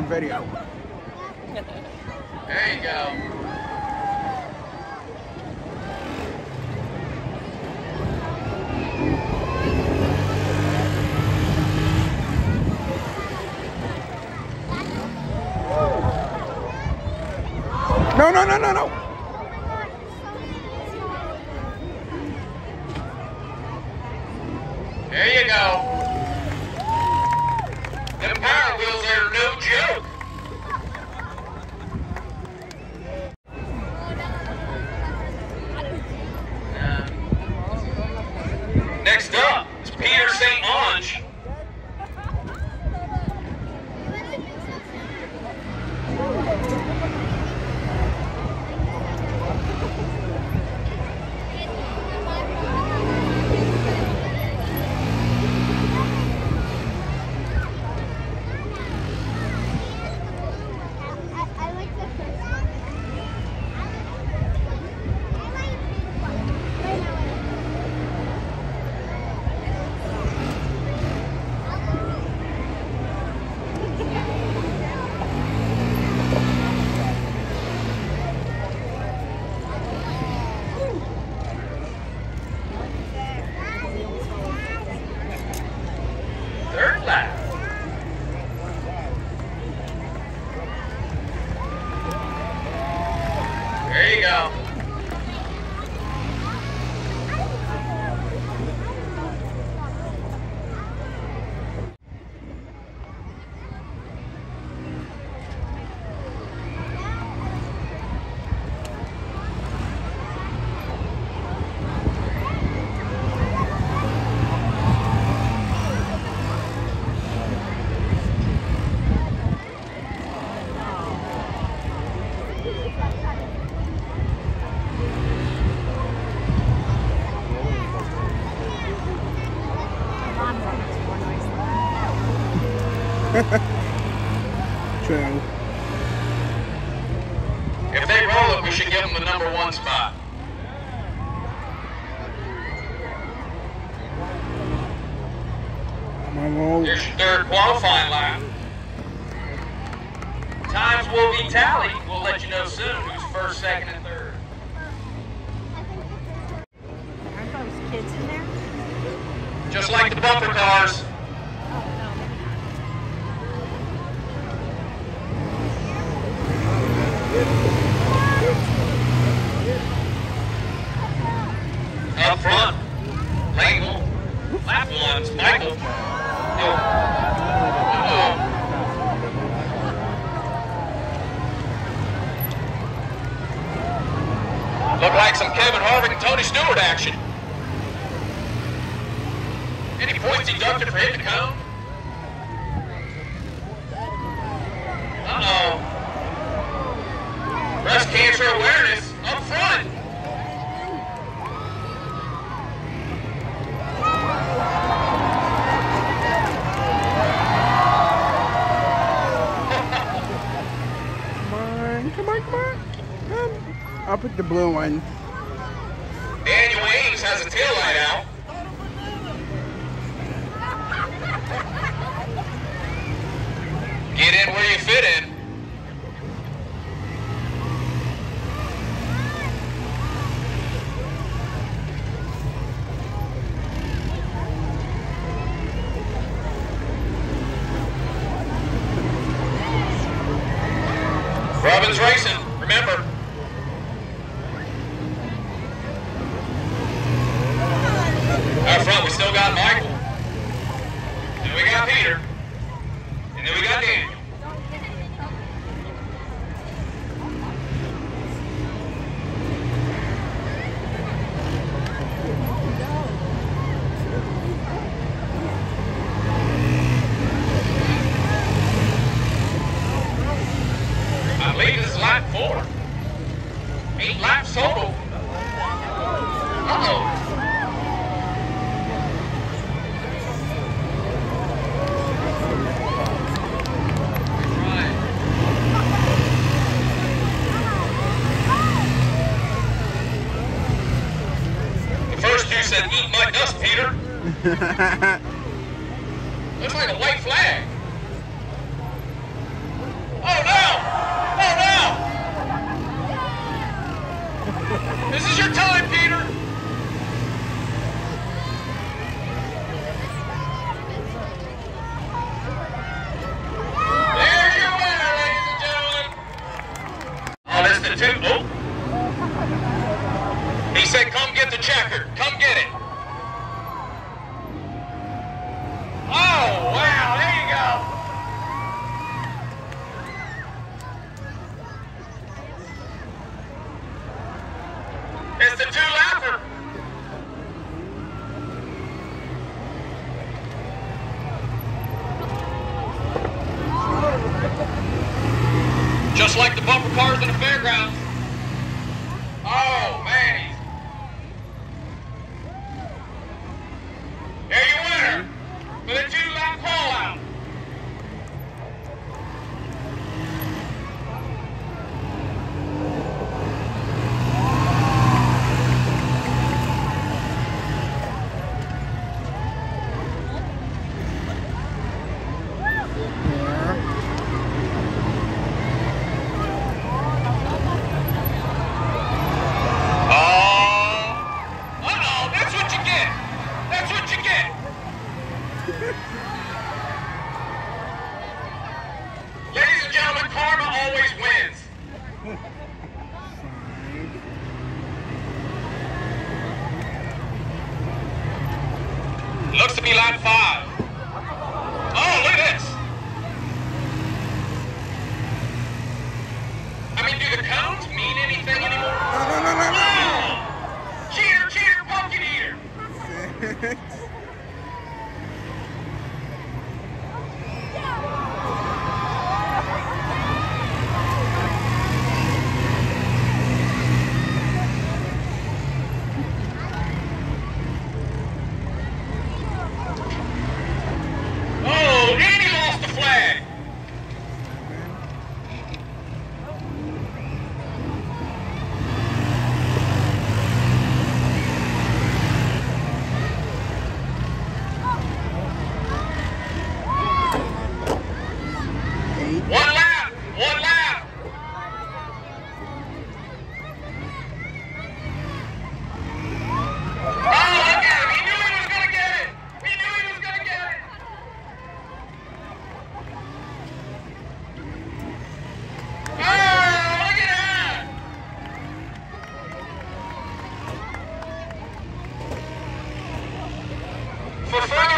on video. There you go. No, no, no, no, no. There you go. Them power wheels are no joke. Next up is Peter St. Onge. Third lap. There you go. True. If they roll it, we should give them the #1 spot. My roll. Here's your third qualifying lap. Times will be tallied. We'll let you know soon who's first, second, and third. Aren't those kids in there? Just like the bumper cars. Up front, Label. Lap 1's Michael. Look like some Kevin Harvick and Tony Stewart action. Any points deducted for hitting the cone? Uh-oh. Breast cancer awareness up front. Come on, come on. I'll pick the blue one. Daniel Ames has a tail light out. Get in where you fit in. Robbins Racing, remember. Up front, we still got Michael. Then we got Peter. And then we got Daniel. I believe this is lap 4. 8 laps total. Uh-oh. The first two said, "Eat my dust, Peter." Looks like a white flag. say, come get the checker. Come get it. Oh, wow, there you go. It's the two-lapper. Just like the bumper cars in the fairgrounds. Oh, man. They're your winner for the two-lap call-out. Ladies and gentlemen, karma always wins. Looks to be lap 5. Oh, look at this. I mean, do the cones mean anything anymore? No. Cheater, cheater, pumpkin eater. One lap. Oh, look at him. He knew he was going to get it. He knew he was going to get it. Oh, look at that. For further